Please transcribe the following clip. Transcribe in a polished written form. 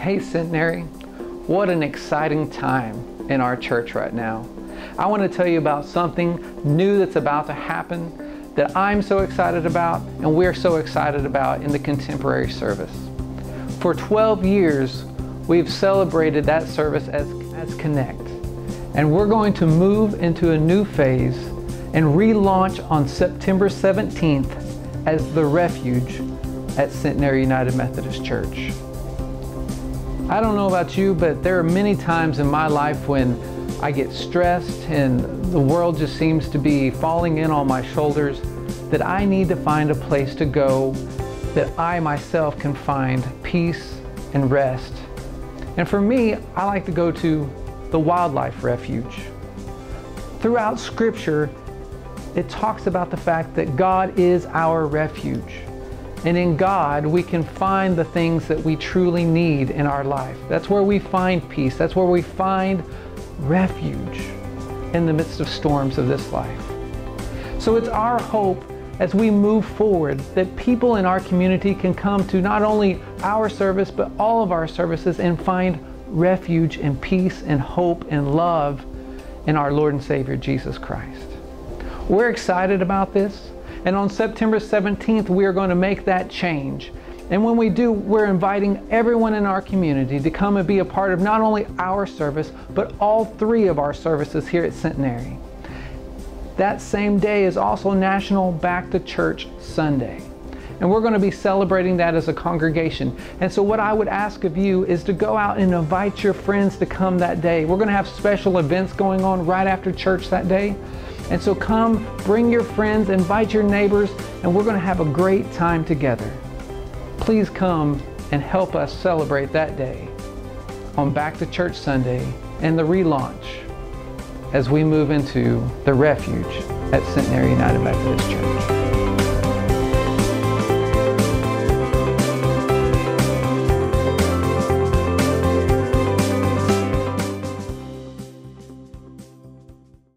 Hey Centenary, what an exciting time in our church right now. I want to tell you about something new that's about to happen that I'm so excited about and we're so excited about in the contemporary service. For 12 years, we've celebrated that service as Connect. And we're going to move into a new phase and relaunch on September 17th as The Refuge at Centenary United Methodist Church. I don't know about you, but there are many times in my life when I get stressed and the world just seems to be falling in on my shoulders, that I need to find a place to go that I myself can find peace and rest. And for me, I like to go to the Wildlife Refuge. Throughout Scripture, it talks about the fact that God is our refuge. And in God, we can find the things that we truly need in our life. That's where we find peace. That's where we find refuge in the midst of storms of this life. So it's our hope as we move forward that people in our community can come to not only our service, but all of our services and find refuge and peace and hope and love in our Lord and Savior, Jesus Christ. We're excited about this. And on September 17th, we are going to make that change. And when we do, we're inviting everyone in our community to come and be a part of not only our service, but all three of our services here at Centenary. That same day is also National Back to Church Sunday. And we're going to be celebrating that as a congregation. And so what I would ask of you is to go out and invite your friends to come that day. We're going to have special events going on right after church that day. And so come, bring your friends, invite your neighbors, and we're going to have a great time together. Please come and help us celebrate that day on Back to Church Sunday and the relaunch as we move into the Refuge at Centenary United Methodist Church.